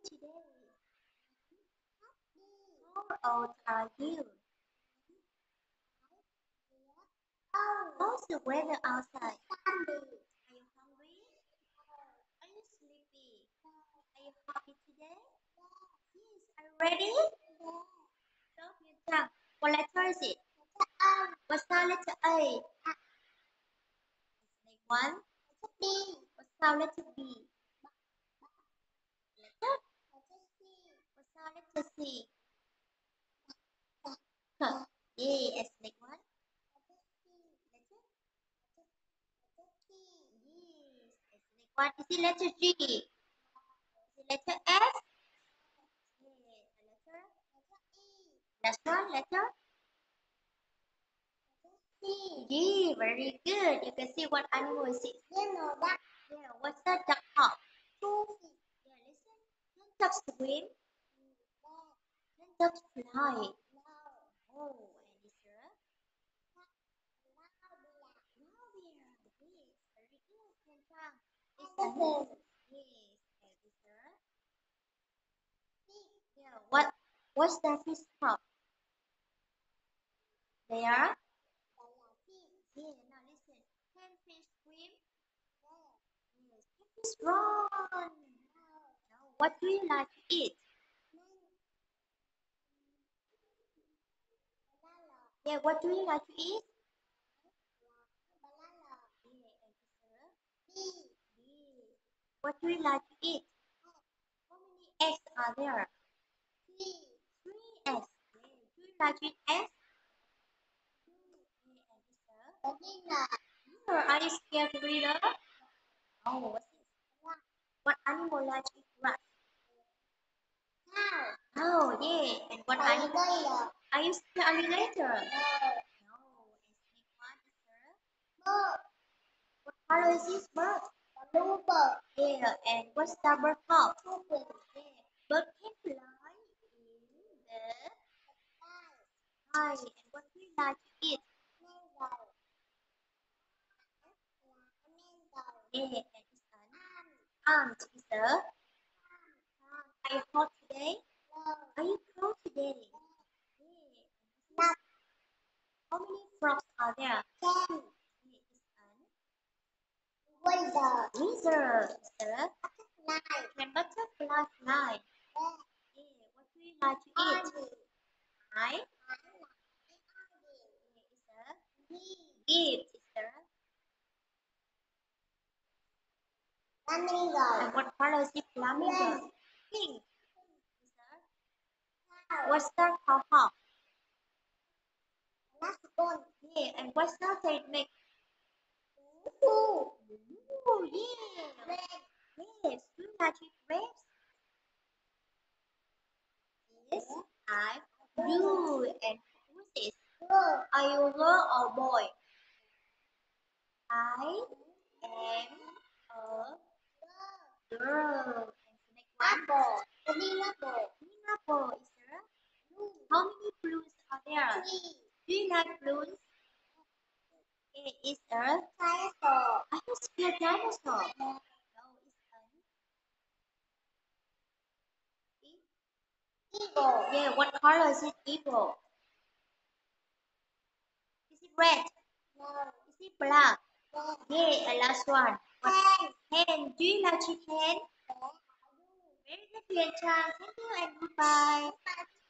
today? How old are you? How's the weather outside? Are you hungry? Are you sleepy? Are you happy today? Yes. Are you ready? Show off your tongue. What letter is it? What's the letter A? Like one. What's the letter B? Letter? What's the letter C? Huh. Yeah, it's like one. Letter? Yes, it's like one. Is it letter G? Is it letter S? Yeah, the letter. Last one, letter C. Yeah, very good. You can see what animal is it? Yeah, what's the duck hawk? Yeah, listen. Can ducks swim? Can ducks fly? Oh, and is there a louder? Yes, very good. Can duck? Yes, and is there a yeah, what's the fish called? They are? Yeah, now listen. Can fish swim? Yes. Can fish run? No. What do you like to eat? Yeah, what do you like to eat? Yeah, and is there a bee? What do you like to eat? How many eggs are there? Three eggs. Yeah. Do you like to eat eggs? Yeah, and is there a are you scared, reader? Oh, what's this? What animal likes to eat grass? Oh, yeah. And what animal? Are you scared alligator? No. And snake one is there? What color is this bird? Yeah. And what's the bird called? Yeah. Bird can fly in the sky. And what do you like to eat? Yeah. And it's an ant is there? Are you hot today? Are you cold today? Yeah. How many frogs are there? Yeah, it's an lizard. Is there? Can butterfly fly? Yeah. What do you like to eat? I? Yeah, is there? Gift. Is there? Flamingo. And what color is it? Flamingo. Pink. Is there? What's the hawk? Yeah, and what sound it make? Ooh, yeah. Waves. Do you like it waves? Yes, I do. And who's this? Are you a girl or boy? I am a girl. And next one. Pineapple. Is there? How many balloons are there? Do you like balloons? It is a dinosaur. I can see a dinosaur. No, it's an eagle. Yeah, what color is it? Eagle. Is it red? No. Is it black? No. Yeah, and last one. What? Hen. Do you like chicken? Very good, Lian Chang. Thank you and goodbye.